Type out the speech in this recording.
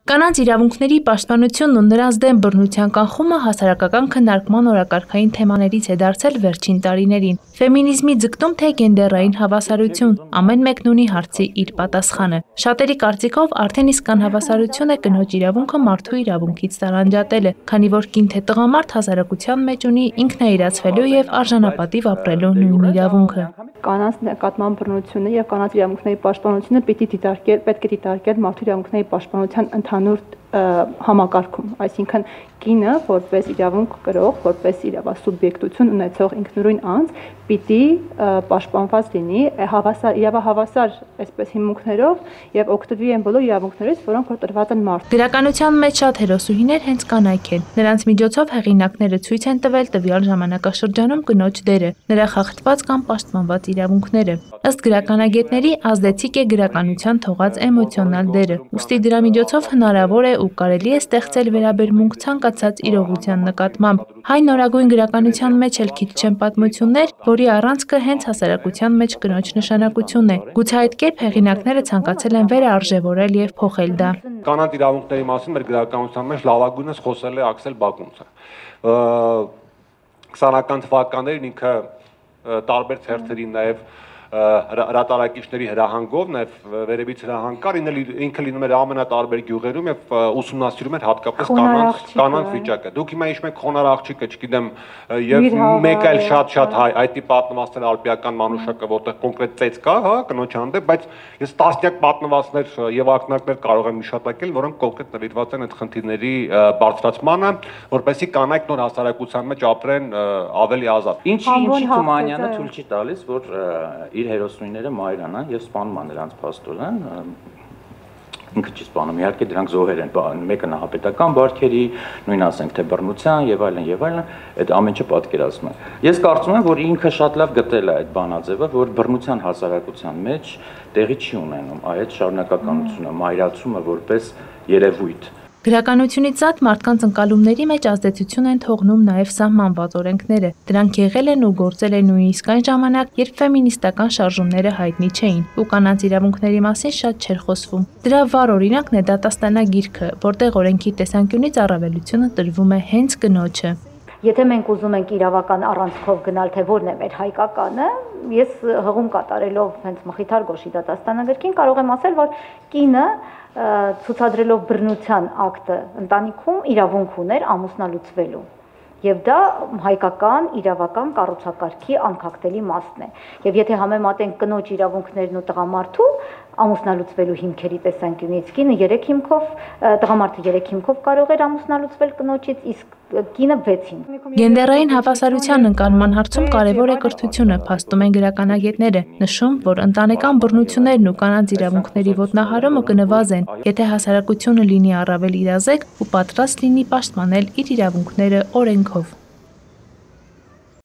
Կանանց իրավունքների պաշտպանությունն ու նրանց դեմ բռնության կանխումը հասարակական քննարկման օրակարգային թեմաներից է դարձել վերջին տարիներին։ Ֆեմինիզմի ձգտում թե գենդերային հավասարություն, ամեն մեկն ունի հարցի իր պատասխանը։ Շատերի կարծիքով արդեն իսկ անհավասարություն է կնոջ իրավունքը մարդու իրավունքից տարանջատելը, քանի որ կին թե տղամարդ հասարակության մեջ ունի ինքնաիրացվելու եւ արժանապատիվ ապրելու նույն իրավունքը։ Կանանց նկատմամբ բռնությունը եւ կանանց իրավունքների պաշտպանությունը պետք է դիտարկել մարդու իրավունքների պաշտպանության ընդհանուր համակարգում, այսինքն կինը որպես իրավունք կրող, որպես իրավասուբյեկտություն ունեցող ինքնուրույն անձ պիտի պաշտպանված լինի իրավահավասար այսպես հիմունքներով եւ օգտվի այն բոլոր իրավունքներից, որոնք որ տրված են մարդու։ Գրականության մեջ շատ հերոսուհիներ հենց կանայք են։ Նրանց միջոցով հեղինակները ցույց են տվել տվյալ ժամանակաշրջանում կնոջ դերը, նրա խախտված կամ պաշտպանված իրավունքները։ Ըստ գրականագետների ազդեցիկ է գրականության թողած էմոցիոնալ դերը։ Ուստի դրա միջոցով հնարավոր է ու կարելի է ստեղծել վերաբերմունք ցանկացած իրողության նկատմամբ։ Հայ նորագույն գրականության մեջ էլ քիչ չեն պատմություններ, որի առանցքը հենց հասարակության մեջ կնոջ նշանակությունն է։ Գուցե այդ կերպ հեղինակները ցանկացել են վերարժևորել եւ փոխել դա։ Կանանց իրավունքների մասին մեր գրականության մեջ լավագույնս խոսել է Աքսել Բակունցը։ 20-ական թվականներին ինքը տարբեր թերթերի նաեւ հրատարակիչների հրահանգով նաև վերևից հրահանգ կար, ինքը լինում էր ամենատարբեր գյուղերում եւ ուսումնասիրում էր հատկապես կանանց վիճակը։ Դուք հիմա հիշում եք Խոնար աղջիկը, չգիտեմ, եւ մեկ այլ շատ հայտի պատմվածքներ ալպիական մանուշակը, որտեղ կոնկրետ ծեծ կա, հա, կնոջ հանդեպ, բայց ես տասնյակ պատմվածքներ եւ ակնարկներ կարող եմ հիշատակել, որոնք կոնկրետ նվիրված են այդ խնդիրների բարձրացմանը, որպեսզի կանայք նոր հասարակության մեջ ապրեն ավելի ազատ։ Ինչի Թումանյանը թույլ չի տալիս, որ իր հերոսուհիները մայրանան եւ սպանում են նրանց փաստորեն, ինքը չի սպանում, իհարկե դրանք զոհեր են, մեկը նահապետական բարքերի, նույն ասենք թե բռնության եւ այլն, այդ ամեն ինչը պատկերացնում է։ Ես կարծում եմ, որ ինքը շատ լավ գտել է այդ բանաձևը, որ բռնության հասարակության մեջ տեղի չի ունենում այդ շարունակականությունը, մայրացումը որպես երևույթ։ Գրականությունից զատ մարդկանց ընկալումների մեջ ազդեցություն են թողնում նաև սահմանված օրենքները։ Դրանք եղել են ու գործել են նույնիսկ այն ժամանակ, երբ ֆեմինիստական շարժումները հայտնի չէին, ու կանանց իրավունքների մասին շատ չէր խոսվում։ Դրա վառ օրինակն է դատաստանագիրքը, որտեղ օրենքի տեսանկյունից առավելությունը տրվում է հենց կնոջը։ Եթե մենք ուզում ենք իրավական առանցքով գնալ, թե որն է մեր հայկականը, ես հղում կատարելով հենց Մխիթար Գոշի դատաստանագրքին կարող եմ ասել, որ կինը ցուցադրելով բռնության ակտը ընտանիքում իրավունք ուներ ամուսնալուծվելու։ Եվ դա հայկական իրավական կառուցակարգի անքակտելի մասն է։ Եվ եթե համեմատենք կնոջ իրավունքներն ու տղամարդու ամուսնալուծվելու հիմքերի տեսանկյունից, տղամարդը 3 հիմքով կարող էր ամուսնալուծվել կնոջից, իսկ կինը 6 հիմք։ Գենդերային հավասարության ընկալման հարցում կարևոր է կրթությունը, փաստում են գրականագետները, նշում, որ ընտանեկան բռնություններն ու կանանց իրավունքների ոտնահարումը կնվազեն, եթե հասարակությունը լինի առավել իրազեկ ու պատրաստ լինի պաշտպանել իր իրավունքները օրենքով։